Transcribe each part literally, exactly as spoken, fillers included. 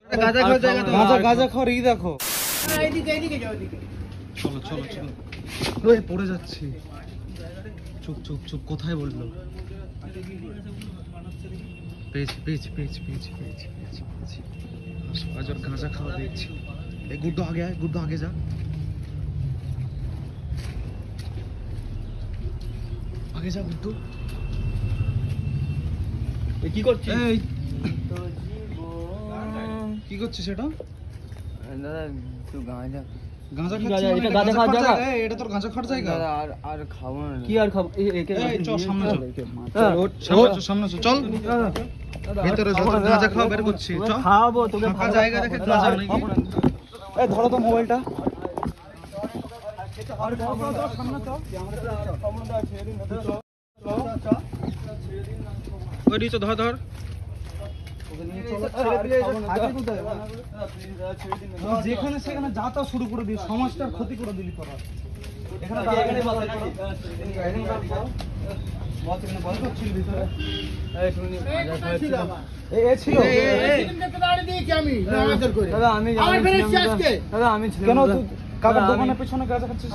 গাঁজা খাওয়ার জায়গা তো গাঁজা গাঁজা খাওয়ার ই দেখো। এইদিকে এইদিকে যাও এদিকে। চলো চলো চলো। ওই পড়ে যাচ্ছি। চুপ চুপ চুপ, কোথায় বললো? পেয়েছি পেয়েছি পেয়েছি পেয়েছি পেয়েছি পেয়েছি পেয়েছি। আজ ওর গাঁজা খাওয়া দেখছি। এই গুড্ডু আগে আয়, গুড্ডু আগে যা। আগে যা গুড্ডু। এই কি করছিস? এই কি করছিস এটা? দাদা তো গাঁজা গাঁজা কি খাচ্ছিস? গাঁজা? এটা গাঁজা খাওয়ার জায়গা? এই, এটা তোর গাঁজা খাওয়ার জায়গা? দাদা আর আর খাবো না। কি আর খাবো? এই একে এই চল সামনে চল। চল ওঠ সামনে চল, সামনে চল, চল। ভেতরে যত গাঁজা খাওয়া বের করছি। চল। খাবো তোকে ফাঁকা জায়গা দেখে গাঁজা নাকি? এই ধরো তো মোবাইলটা। ওই দিছো, ধর ধর। যেখানে সেখানে যাতা শুরু করে দিই, সমাজটার ক্ষতি করে দিলি তোরা। এখানে কাকার দোকানের পেছনে গাঁজা খাচ্ছিস?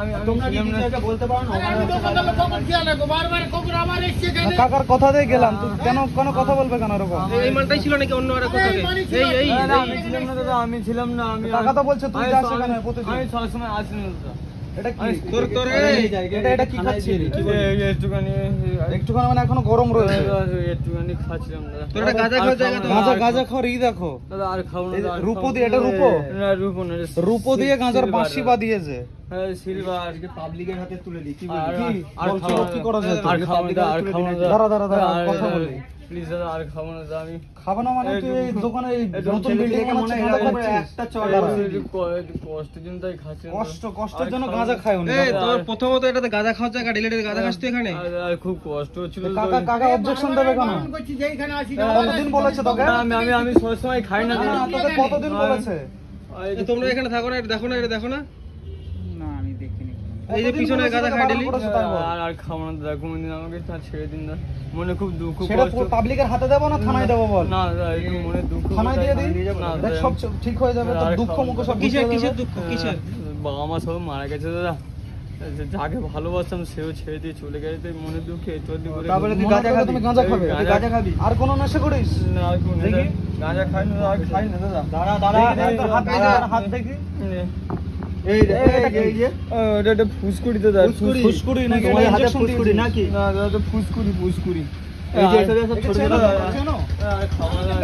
কাকার কথা দিয়ে গেলাম, তুই কেন কেন কথা বলবে কেন এরকম? এই মালটাই ছিল নাকি অন্য আরেক কথা? এই এই আমি ছিলাম না দাদা, আমি ছিলাম না। আমি কাকা তো বলছে তুই যাস সেখানে প্রতিদিন। আমি সবসময় আসি না দাদা। এটা কি তোর তোর এটা এটা কি খাচ্ছিস? একটুখানি একটুখানি মানে এখনো গরম রয়েছে। একটুখানি খাচ্ছিলাম দাদা। তোর এটা গাঁজা খাওয়ার জায়গা তো? গাঁজা গাঁজা খাওয়ার ই দেখো। দাদা আর খাবো না দাদা। রূপো দিয়ে, এটা রূপো? না রূপো না, রূপো দিয়ে গাঁজার বাঁশি বাঁধিয়েছে। হ্যাঁ সিলভার। আজকে পাবলিকের হাতে তুলে দি। কি আর বলবি? আর বলছিল কি করা যায়? আর খাবো না দাদা, আর খাবো না দাদা। দাঁড়া দাঁড়া দাঁড়া, কথা বলি। প্লিজ দাদা আর খাবো না দাদা। আমি খাবো না মানে তুই এই দোকানে এই একদম নতুন ছেলে বিল্ডিং মেয়েকে মনে মনে হয় হয় একটা চল দাঁড়া। কষ্টের জন্য তাই খাচ্ছি না। কষ্ট কষ্টের জন্য গাঁজা খায় উনি। এই তোর প্রথমত এটাতে গাঁজা খাওয়ার জায়গা, ডিলেটেড গাঁজা খাস তুই এখানে? আর- আর খুব কষ্ট হচ্ছিল তো। কাকা কাকা অবজেকশন দেবে কেন? কতদিন বলেছে তোকে? না, আমি আমি আমি সবসময় খাই না না, দাদা। না, তোকে কতদিন বলেছে? আর- এই তোমরা এখানে থাকো না, এটা দেখো না, এটা দেখো না। না আমি দেখিনি। এই যে পিছনে গাঁজা খাই দিলি। আর আর খাবো না দাদা, কোনদিন আমাকে তা ছেড়ে দিন না। মনে খুব দুঃখ সেটা কষ্ট। পাবলিকের হাতে দেবো না থানায় দেবো বল? না দাদা একটু মনে দুঃখ থানায় দিয়ে দিই, না দেখ দাদা, সব ঠিক হয়ে যাবে। তোর আর দুঃখ মুখ সব কিসের বুঝে কিসের যাবে। দুঃখ কিসের? বাবা মা সব মারা গেছে দাদা। যাকে ভালোবাসতাম সেও ছেড়ে দিয়ে চলে গেছে, তাই মনে দুঃখে একটু আধটু করে। তারপরে তুই গাঁজা খাবি? তুমি গাঁজা খাবে? গাঁজা- গাঁজা খাবি? আর কোনো নেশা করিস? না আর কোনো দেখি। দাদা, গাঁজা খাই না দাদা, আর খাই না দাদা। দাঁড়া দাঁড়া, তোর হাত দেখি, তোর হাত দেখি। এই যে এই যে এটা একটা ফুসকুড়ি দাদা। ফুসকুড়ি? ফুসকুড়ি নাকি? তোমার হাতে ইনজেকশন ফুসকুড়ি দিয়েছিস? নাকি? না দাদা তো ফুসকুড়ি ফুসকুড়ি। এই যে আর- এসব এসব ছোট ছোট দাদা, চেনো? আর খাওয়া দাওয়া-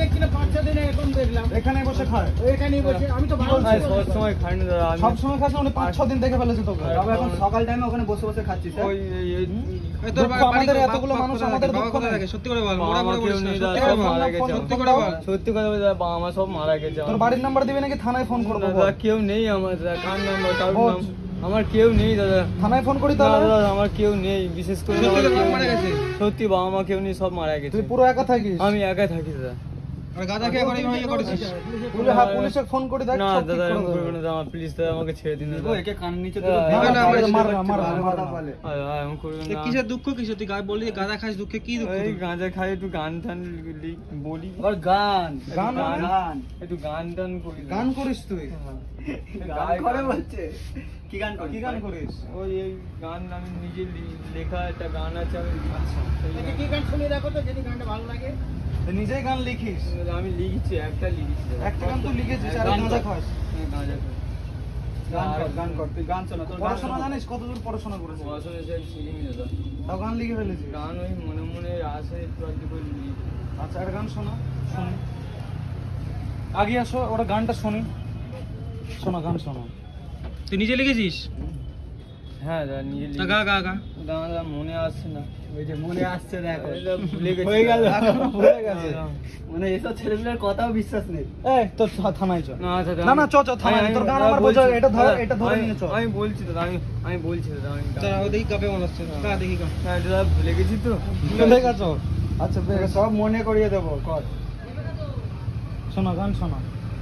এখানে বসে খায়। আর সবসময় খাই না দাদা। আমি- সব সময় খাস না? উনি পাঁচ ছ দিন দেখে ফেলেছে তোকে। বাবা এখন সকাল টাইমে ওখানে বসে বসে খাচ্ছিস? ওই এই- এই- এই তোর দুঃখ বাড়ি- আমাদের বাড়ি- এতগুলো বাপ- মানুষ, বাপ আমাদের কোথায় দুঃখ থাকে? নেই। সত্যি করে বল, বাবা মোড়া মা মোড়া কেউ বলিস না, নেই সত্যি দাদা, করে বল। মারা গেছে। সত্যি করে বল। সত্যি কথা বলতে দাদা, বাবা মা সব মারা গেছে। তোর বাড়ির নাম্বার দিবি নাকি থানায় ফোন করবো? দাদা কেউ নেই আমার দাদা, কার নাম্বার কার ও, নাম আমার কেউ নেই দাদা। থানায় ফোন করি না তাহলে? দাদা আমার কেউ নেই, বিশেষ করে সত্যি আমার করে কেউ বাপ মারা নেই। গেছে? সত্যি বাবা মা কেউ নেই, সব মারা গেছে। তুই পুরো একা থাকিস? আমি একা থাকি দাদা। আর গাঁজা খেয়ে করে ইয়ে করেছিস? পুলিশ- হ্যাঁ, পুলিশে ফোন করে দেখ, না সব ঠিক দাদা করে এরকম দেবে। করবে না দাদা, প্লিজ দাদা আমাকে ছেড়ে দিন দাদা। একে কান নিচে দাদা, না, না, না, মার না, না, মার না, মার না, মার না। আর আর এরকম করবেন এ না। কিসের দুঃখ কিসের? তুই গা- বললি গাঁজা খাস, দুঃখে কি দুঃখ এই তোর? গাঁজা খাই, একটু গান টান লি- বলি, আর গান গান গান গান একটু গান টান করি। গান করিস তুই? গান করে বলছে কি গান কি গান করিস? ওই এই গান আমি নিজে লি- লেখা একটা গান আছে, আমি সেই কি গান শুনে দেখো তো, যদি গানটা ভালো লাগে। তুই নিজেই গান লিখিস? গান- আমি লিখছি, একটা লিখছি দাদা। একটা গান তুই লিখেছিস আর গান গাঁজা কর। খাস? হ্যাঁ, গাঁজা খাই। গান কর, গান কর, তুই গান শোনা, তোর গান পড়াশোনা শোনা। জানিস? কতদূর পড়াশোনা করেছিস? পড়াশোনা সে শিখিনি দাদা। তাও গান লিখে ফেলেছিস? গান ওই মনে মনে আসে একটু আধটু করে লিখি। আচ্ছা একটা গান শোনা, শুনি। আগে আসো, ওরা গানটা শুনি। শোনা, গান শোনা। তুই নিজে লিখেছিস? হ্যাঁ দাদা নিজে তা লিখি। গা গা গা। দাদা দাদা মনে আসছে না। ওই যে মনে আসছে দেখো, এটা ভুলে গেছি। হয়ে গেল। এখনো ভুলে গেছে। মানে এসব ছেলেগুলোর কথাও বিশ্বাস নেই। এই তোর থা- থানায় চল। না আচ্ছা, না, না, চ, চ, থানায়। আমি- তোর গান দাদা আমার বলছি, বোঝা, এটা ধর, দাদা, এটা ধরে আমি- নিয়ে চল। আমি বলছি দাদা, আমি আমি বলছি দাদা, আমি তা ওদেরই কাপে মনে হচ্ছে, কা দেখি কা। হ্যাঁ দাদা ভুলে গেছি তো। ভুলে গেছো? আচ্ছা বেশ, সব মনে করিয়ে দেবো, কর। শোনা, গান শোনা।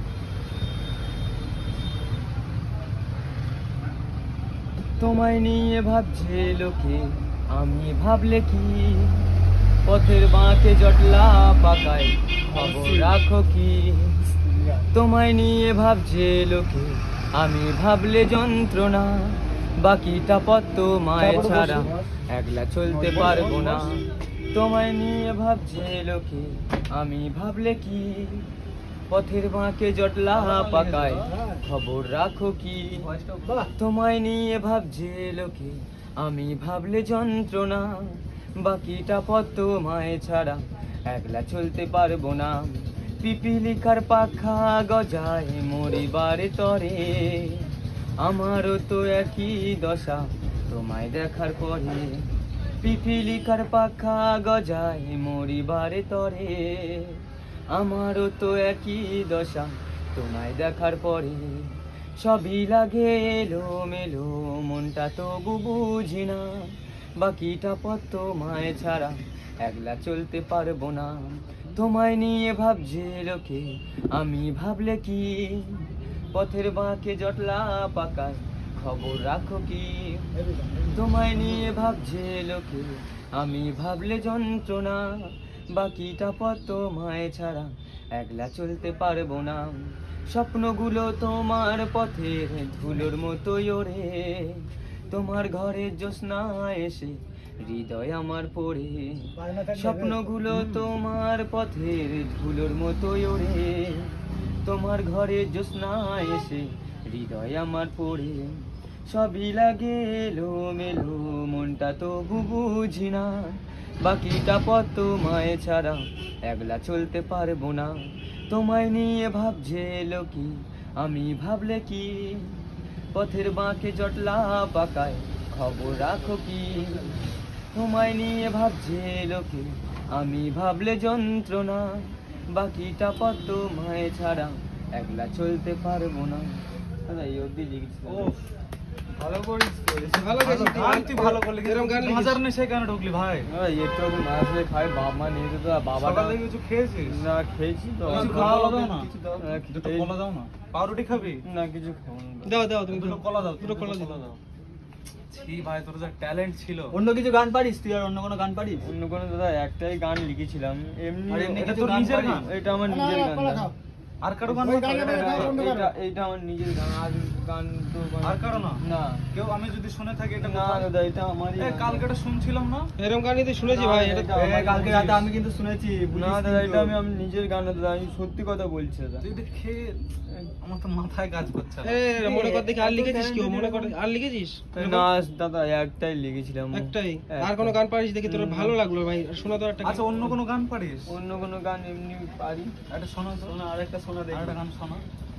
তোমায় নিয়ে ভাবছে লোকে, আমি ভাবলে কি, পথের বাঁকে জটলা পাকায় খবর রাখো কি, তোমায় নিয়ে ভাবছে লোকে, আমি ভাবলে যন্ত্রণা, বাকিটা পথ তোমায় ছাড়া একলা চলতে পারবো না। তোমায় নিয়ে ভাবছে লোকে, আমি ভাবলে কি, পথের বাঁকে জটলা পাকায় খবর রাখো কি। তোমায় নিয়ে ভাবছে লোকে, আমি ভাবলে যন্ত্রণা, বাকিটা পথ তোমায় ছাড়া একলা চলতে পারবো না। পিপিলিকার পাখা গজায় মরিবারে তরে, আমারও তো একই দশা তোমায় দেখার পরে। পিপিলিকার পাখা গজায় মরিবারে তরে, আমারও তো একই দশা তোমায় দেখার পরে। সবই লাগে এলো মেলো, মনটা তবু বুঝি না, বাকিটা পথ তোমায় ছাড়া একলা চলতে পারবো না। তোমায় নিয়ে ভাবছে লোকে, আমি ভাবলে কি, পথের বাঁকে জটলা পাকায় খবর রাখো কি। তোমায় নিয়ে ভাবছে লোকে, আমি ভাবলে যন্ত্রণা, বাকিটা পথ তোমায় ছাড়া একলা চলতে পারবো না। স্বপ্নগুলো তোমার পথের ধুলোর মতোই ওড়ে, তোমার ঘরে জ্যোৎস্না এসে হৃদয় আমার পড়ে। স্বপ্নগুলো তোমার পথের ধুলোর মতোই ওড়ে, তোমার ঘরে জ্যোৎস্না এসে হৃদয় আমার পড়ে। সবই লাগে এলো মেলো, মনটা তবু বুঝি না, বাকিটা পথ তোমায় ছাড়া একলা চলতে পারবো না। তোমায় নিয়ে ভাবছে লোকে, আমি ভাবলে কি, পথের বাঁকে জটলা পাকায় খবর রাখো কি। তোমায় নিয়ে ভাবছে লোকে, আমি ভাবলে যন্ত্রণা, বাকিটা পথ তোমায় ছাড়া একলা চলতে পারবো না। দাদা এই অবধি লিখেছিলাম। ভালো করিস তো, ভালো গেছিস তুই। গান তুই ভালো করলি, এরকম গান লিখিস। বাজার নেই সেই গানে ঢুকলি ভাই। এই একটু আগে মাছ দিয়ে খাই, বাবা মা নিয়ে যেত, বাবাটা সকালে কিছু খেয়েছিস? না খেয়েছি তো। কিছু খাওয়া দাও না। কিছু দাও। হ্যাঁ, দুটো খেয়েছি। কলা দাও না। পাউরুটি খাবি? না কিছু খাবো না। দাও দাও তুমি দুটো কলা দাও, দুটো কলা কলা দাও। দাও। ছি ভাই, তোর যা ট্যালেন্ট ছিল। অন্য কিছু গান পারিস তুই? আর অন্য কোনো গান পারিস? অন্য কোনো দাদা একটাই গান লিখেছিলাম এমনি। আর এমনি এটা কিছু তোর গান নিজের পারিস? গান? এটা আমার নিজের গান দাদা। আর কারো গান ওই বাজছে? গানটা এটা- দাও, এটা- এটা এটা আমার নিজের গান, আর গান তো মানে- আর কারো না? না কেউ আমি যদি শুনে থাকি এটা না কোথায়? দাদা, এটা আমারই এ, গান। কালকে এটা শুনছিলাম না? এরকম গানই তো শুনেছি না, ভাই। এটা এটা আমারই কালকে গান। রাতে আমি কিন্তু শুনেছি। না বুঝিস দাদা, কিন্তু। এটা আমি আমার নিজের গান দাদা, আমি সত্যি কথা বলছি দাদা। তুই দেখে আমার তো মাথায় কাজ করছে না। এ, মনে কর দেখি আর এত লিখেছিস কি? talented মনে কর এরকম। আর লিখেছিস? না দাদা একটাই লিখেছিলাম। একটাই? আর একটাই। কোনো গান পারিস দেখি? তোর হুম। ভালো লাগলো ভাই, শোনা তো একটা। আচ্ছা, অন্য কোনো গান পারিস? অন্য কোনো গান এমনি পারি। একটা শোনা তো। শোনা, আরেকটা শোনা দেখি। আরেকটা গান শোনা।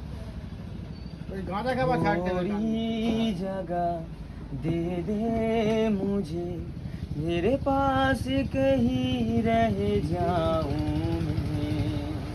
थोड़ी जगह दे दे मुझे, मेरे पास कहीं रह जाऊं मैं।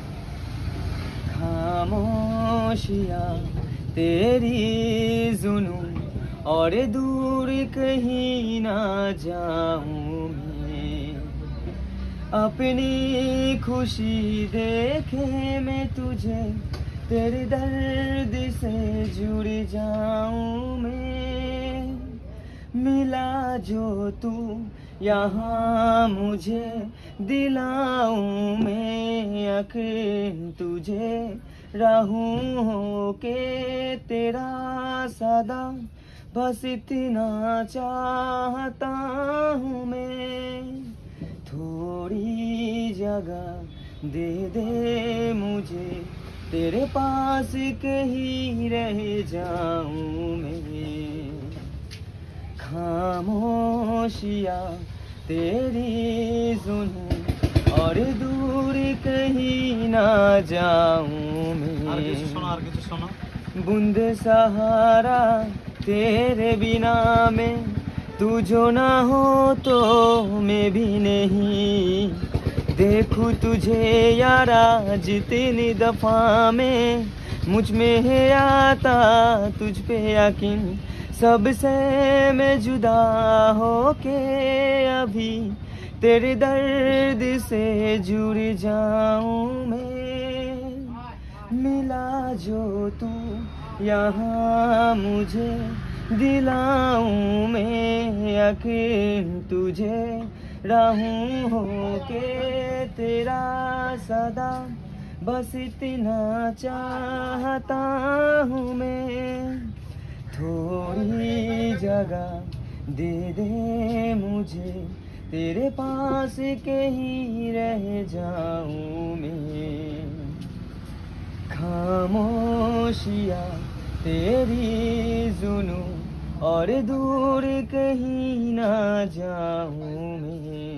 खामोशियाँ तेरी सुनूं और दूर कहीं ना जाऊं मैं। अपनी खुशी देखे मैं तुझे, तेरे दर्द से जुड़ जाऊं मैं। मिला जो तू यहाँ मुझे, दिलाऊं मैं यकीन तुझे, रहूं के तेरा सदा, बस इतना चाहता हूँ मैं। थोड़ी जगह दे दे मुझे, तेरे पास कहीं रह जाऊं मैं। खामोशियाँ तेरी सुनूं और दूर कहीं ना जाऊं আর मैं। কিছু শোনা, আর কিছু শোনা। बूंद सहारा तेरे बिना मैं, तू जो ना हो तो मैं भी नहीं। देखूं तुझे यारा जितनी दफा में, मुझ में है आता तुझ पे यकीन, सबसे मैं जुदा हो के अभी तेरे दर्द से जुड़ जाऊं मैं। मिला जो तू यहाँ मुझे, दिलाऊं मैं यकीन तुझे, रहूं हो के तेरा सदा, बस इतना चाहता हूँ मैं, थोड़ी जगह दे दे मुझे, तेरे पास कहीं रह जाऊं मैं। खामोशियाँ तेरी सुनूं और दूर कहीं ना जाऊं मैं।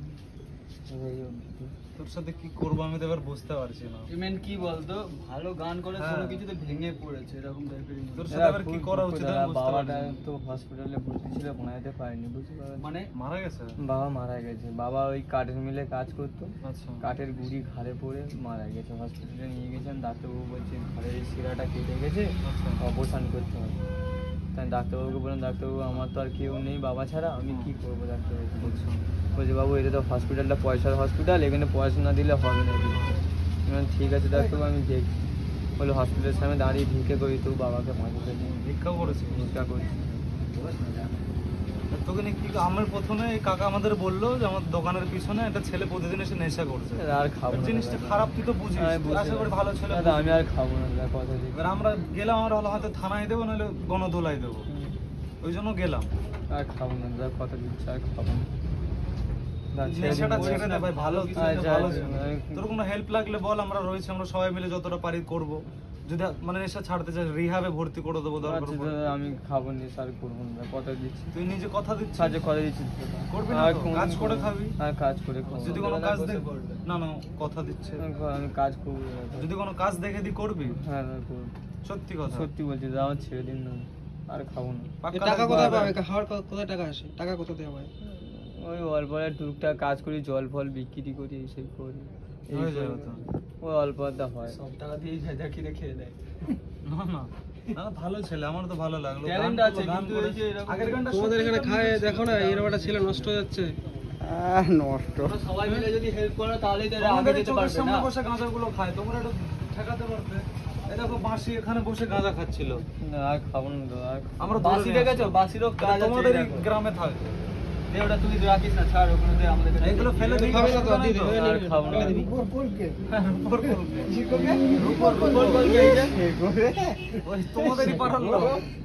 তোর সাথে কি করবো আমি তো এবার বুঝতে পারছি না। পেমেন্ট কি বলতো, ভালো গান করে হ্যাঁ। কোনো কিছুতে ভেঙে পড়েছে এরকম টাইপের। তোর সাথে এবার কি করা উচিত আমি বুঝতে বাবাটা পারছি না। তো হসপিটালে ভর্তি ছিল, বানাতে পারেনি, বুঝতে পারলেন? মানে মারা গেছে? বাবা মারা গেছে। বাবা ওই কাঠের মিলে কাজ করতো, আচ্ছা কাঠের গুড়ি ঘাড়ে পড়ে মারা গেছে। হসপিটালে নিয়ে গেছেন, ডাক্তারবাবু বলছে ঘরের এই শিরাটা কেটে গেছে, আচ্ছা অপারেশন করতে হবে। তাই ডাক্তারবাবুকে বললাম, ডাক্তারবাবু আমার তো আর কেউ নেই বাবা ছাড়া, আমি কি করবো? ডাক্তারবাবু বলছে বলছে বাবু এটা তো হসপিটালটা পয়সার হসপিটাল, এখানে পয়সা না দিলে হবে না। আমি বললাম, ঠিক আছে ডাক্তারবাবু আমি দেখছি। বলে হসপিটালের সামনে দাঁড়িয়ে ভিক্ষে করি, তো বাবাকে পাঁচশো টাকা ভিক্ষা করেছি। ভিক্ষা করছি। তোকে নিয়ে কি আমার প্রথমে এই কাকা আমাদের বললো যে আমার দোকানের পিছনে একটা ছেলে প্রতিদিন এসে নেশা করছে। আর খাবো না জিনিসটা দাদা। খারাপ তুই তো বুঝিস, আমি তুই বুঝতে আশা করি ভালো ছেলে দাদা, আমি বুঝবি। আর খাবো না দাদা, কথা দিচ্ছি। এবার আমরা গেলাম, আমরা হলো হয়তো থানায় দেবো নাহলে গণদোলাই দেবো, ওই জন্য গেলাম। আর খাবো না দাদা, কথা দিচ্ছি, আর খাবো না দাদা, ছেড়ে দিন নেশাটা বলছি। ছেড়ে দে ভাই, ভালো আচ্ছা, ভালো আচ্ছা, ছিল। আমি- তোর কোনো হেল্প লাগলে বল, আমরা রয়েছি, আমরা সবাই মিলে যতটা পারি করব। যদি মানে নেশা ছাড়তে চাস রিহাবে ভর্তি করে দেবো দরকার আচ্ছা পড়লে। দাদা, আমি খাবো না, আর করবো না দাদা, কথা দিচ্ছি। তুই নিজে কথা দিচ্ছিস, আচ্ছা কথা দিচ্ছি দাদা। করবি না আর তো? কোনোদিন কাজ করে করবো না। খাবি? আর কাজ করে খাবো যদি না। কোনো কাজ বসে দেখ করবে। না না কথা দিচ্ছে, আমি- আমি কাজ করবো দাদা। যদি কোনো কাজ দেখে দি করবি, হ্যাঁ দাদা, করবো। সত্যি কথা। সত্যি বলছি দাদা, আমার ছেড়ে দিন না, আর খাবো না। পাক্কা টাকা থাকবো কোথায় আবার। পাবে, খাওয়ার ক- কোথায় টাকা আসে, টাকা কোথা দেওয়া হয়? ওই অল্প অল্প টুকটাক কাজ করি, জল ফল বিক্রি করি, এইসব করি। এই হয়ে যাবে করে- তো। ওই অল্প আধা হয়। সব টাকা দিয়েই ভেজা কিনে খেয়ে দেয়। না না না, ভালো ছেলে, আমার তো ভালো লাগলো। Talent গান আছে, গান কিন্তু করে- এই যে এরকম- আগের গানটা তোমাদের সত্যি এখানে তো খায় মিউজিক দেখো না, ছিল। এরকম একটা ছেলে নষ্ট হয়ে যাচ্ছে। নষ্ট তোমরা সবাই মিলে যদি হেল্প করো তাহলেই তো এরা আগে তোমাদের যেতে চোখের পারবে সামনে না। বসে গাঁজাগুলো খায়, তোমরা একটু ঠেকাতে পারবে। এই দেখো বাঁশি এখানে বসে গাঁজা খাচ্ছিল, না, আর খাবো না দাদা, আর খাবো আমরা বাঁশি দেখেছো? বাঁশিরও কাজ আছে, তোমাদের এই দেখো। গ্রামে থাকে। দে ওটা তুই রাখিস না, ছাড় ওগুলো দে আমাদের কাছে। এইগুলো ফেলে দিবি, খাবে না তো, অসুবিধা দিয়ে নেই দে, তো? এই নে, আর খাবো না। ফেলে দিবি। রূপর কলকে। রূপর কলকে এই যে। ওই তোমাদেরই পাড়ার লোক।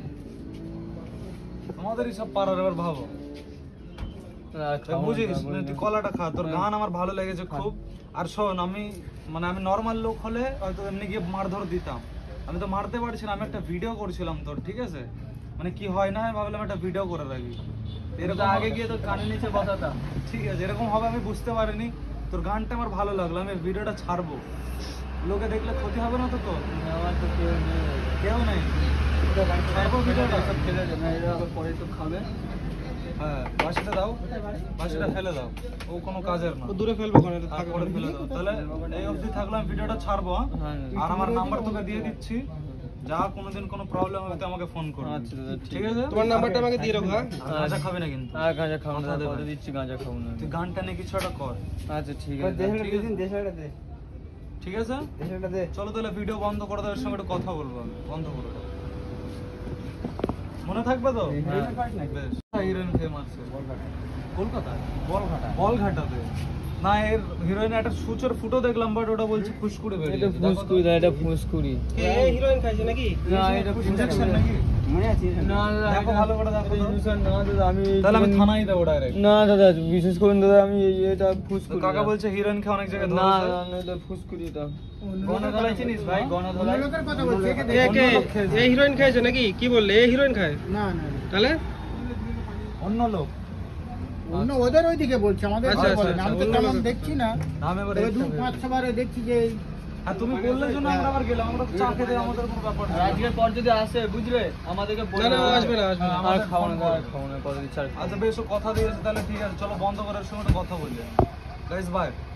তোমাদেরই সব পাড়ার, এবার ভাবো। আর তা খাবো না, বুঝিস খাবো না, না। তুই কলাটা খা, তোর হ্যাঁ। গান আমার ভালো লেগেছে খুব। আর শোন, আমি মানে আমি নর্মাল লোক হলে হয়তো এমনি গিয়ে মারধর দিতাম, আমি তো মারতে পারছি না। আমি একটা ভিডিও করছিলাম তোর, ঠিক আছে, মানে কি হয় না আমি ভাবলাম একটা ভিডিও করে রাখি। এরকম আগে গিয়ে তো কানে নিচে বসাতাম। ঠিক আছে, এরকম হবে আমি বুঝতে পারিনি। তোর গানটা আমার ভালো লাগলো, আমি ভিডিওটা ছাড়বো, লোকে দেখলে ক্ষতি হবে না তো? তোর আমার তো কেউ নেই। কেউ নেই, ছাড়বো ভিডিওটা। সব ফেলে দে না, এরা পরে তো খাবে। হ্যাঁ, বাসিটা দাও, বাসিটা ফেলে দাও, ও কোনো কাজের না। ও দূরে ফেলবো কেন, এটা আর থাকবে করে না। ফেলে দাও। তাহলে এই অবধি থাকলে আমি ভিডিওটা ছাড়বো, হ্যাঁ? হ্যাঁ, আর আমার নাম্বার তোকে দিয়ে দিচ্ছি, যা কোনোদিন কোনো প্রবলেম হবে তো আমাকে ফোন করবি। আচ্ছা দাদা, ঠিক ঠিক আছে? তোমার নাম্বারটা আমাকে দিয়ে রাখো, হ্যাঁ? আর গাঁজা খাবি না কিন্তু। আর গাঁজা খাবো না কথা দাদা, দেবে। কথা দিচ্ছি, গাঁজা খাবো না। তুই গানটা নিয়ে কিছু একটা কর, আচ্ছা ঠিক আছে দাদা। ঠিক আছে? ঠিক আছে, চলো তাহলে ভিডিও বন্ধ করে দেওয়ার সঙ্গে একটু কথা বলবো আমি। বন্ধ করে দাও। মনে থাকবে তো? হ্যাঁ। বেশ। হিরোইন খেয়ে মারছে কলকাতায়, বলঘাটাতে। না, এর হিরোইন একটা সুচের ফুটো দেখলাম, বাট ওটা বলছে ফুসকুড়ি এটা বেরিয়েছে। ফুসকুড়ি দাদা, এটা ফুসকুড়ি। কে হিরোইন খাইছে নাকি? না, এটা ইনজেকশন নাকি? না দাদা, দেখো এটা- ভালো করে দেখো তো। এটা injection না দাদা, আমি তাহলে আমি এইটুকুনি- থানায় দেবো ডাইরেক্ট। না দাদা, বিশেষ করুন দাদা, আমি এই- এটা তো ফুসকুড়ি কাকা দাদা। বলছে হিরোইন খেয়ে অনেক জায়গায় না ধরেছে। না না, এটা ফুসকুড়ি এটা। গণধোলাই চিনিস ভাই, গণধোলাই? এ কে অন্য লোক কে খেয়েছে। এই হিরোইন খাইছে নাকি? কি বললে, এই হিরোইন খায়? না না তাহলে অন্য লোক অন্য ওদের ওইদিকে বলছে, আমাদের আচ্ছা, ঘর আচ্ছা, বলে না। আমি তো অন্য তেমন লোকের দেখছি না, নাম এবার তবে দু এসছে। পাঁচ ছবারে দেখছি যে এই আর তুমি বললে জন্য আমরা আবার গেলাম, আমরা চা খেতে আমাদের কোনো ব্যাপার আর না। আজকের পর যদি আসে বুঝলে আমাদেরকে না, বলে না, ও দেবে। আসবে না, আসবে না। আর আমাদের খাবো না ফোন দাদা, করবে। খাবো না, কথা দিচ্ছি, আর খাবো না। আচ্ছা বেশ, ও কথা দিয়েছে, তাহলে ঠিক আছে, চলো বন্ধ করার সময় একটা কথা বললে। Guys by.